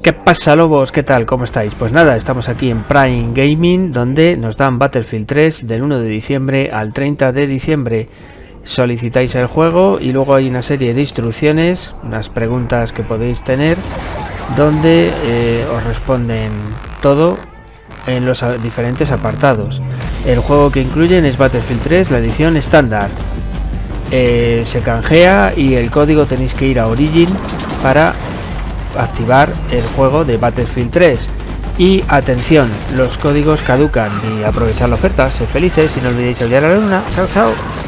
¿Qué pasa, lobos? ¿Qué tal? ¿Cómo estáis? Pues nada, estamos aquí en Prime Gaming, donde nos dan Battlefield 3 del 1 de diciembre al 30 de diciembre. Solicitáis el juego y luego hay una serie de instrucciones, unas preguntas que podéis tener, donde os responden todo en los diferentes apartados. El juego que incluyen es Battlefield 3, la edición estándar. Se canjea y el código tenéis que ir a Origin para activar el juego de Battlefield 3. Y atención, los códigos caducan y aprovechar la oferta. Sed felices y no olvidéis odiar a la luna. Chao, chao.